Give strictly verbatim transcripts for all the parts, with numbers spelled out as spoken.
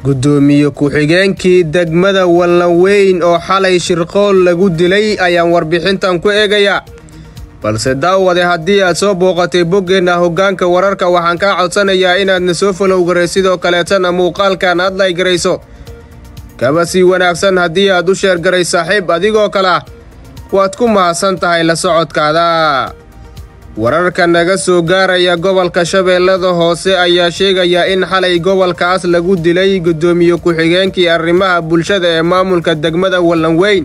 gudoomiye ku-xigeenkii degmada Wallaweyn oo xalay shirqool lagu dilay ayaan warbixintan ku eegaya balse daawade haddii aad soo booqatay boggeena hoggaanka wararka waxaan ka codsanayaa inaad soo follow garayso sidoo kale tan muuqaalkan aad like garayso kaba si wanaagsan haddii aad u share garay saaxiib adigoo kala waad ku mahadsan tahay la socodkaada. wararka naga soo gaaraya gobolka Shabeellada Hoose ayaa sheegaya in xalay gobolkaas lagu dilay gudoomiye ku-xigeenkii arrimaha bulshada ee maamulka degmada Wallaweyn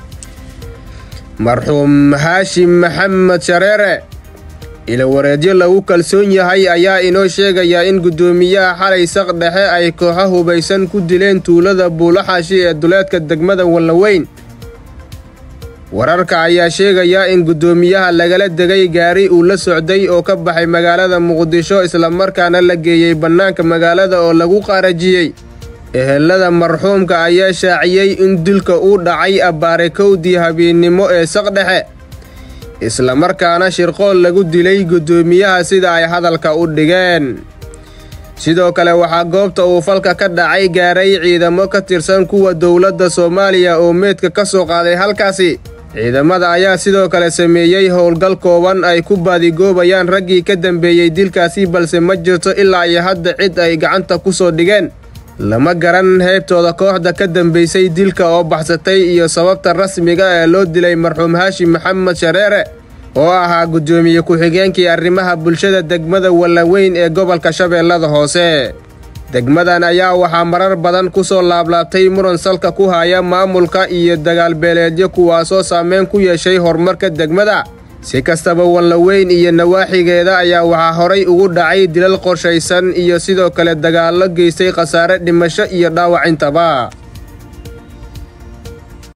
marxuum Haashim Maxamed Shareere. ila wareedyo lagu kalsoon yahay ayaa inoo sheegaya in gudoomiyaha xalay saq dhexe ay kooxo hubaysan ku dileen tuulada Buulaxaashi ee duleedka degmada Wallaweyn. wararka ayaa sheegaya in gudoomiyaha lagala degay gaari uu la socday oo ka baxay magaalada Muqdisho isla markaana la geeyay bannaanka magaalada oo lagu qarajiyay. ehelada marxuumka ayaa shaaciyay in dilka uu dhacay abbaare kowdii habeenimo ee saq dhexe isla markaana shirqool lagu dilay gudoomiyaha sida ay hadalka u dhigeen. sidoo kale waxaa goobta uu falka ka dhacay gaaray ciidamo ka tirsan kuwa dowladda Soomaaliya oo meedka ka soo qaaday halkaasi. ciidamada ayaa sidoo kale sameeyay howlgal kooban ay ku baadigoobayaan raggii ka dambeeyay dilkaasi balse ma jirto ilaa iyo hadda cid ay gacanta ku soo dhigeen. lama garan heebtooda kooxda ka dambeysay dilka oo baxsatay iyo sababta rasmiga ee loo dilay marxuum Haashim Maxamed Shareere oo ahaa gudoomiye ku-xigeenkii arrimaha bulshada degmada Wallaweyn ee gobolka Shabeellada Hoose. degmadan ayaa waxaa marar badan ku soo laablaabtay muran salka ku haya maamulka iyo dagaal beeleedyo kuwaasoo saameyn ku yeeshay horumarka degmada. si kastaba Wallaweyn iyo nawaaxigeeda ayaa waxaa horay ugu dhacay dilal qorshaysan iyo sidoo kale dagaallo geystay khasaare dhimasho iyo dhaawac intaba.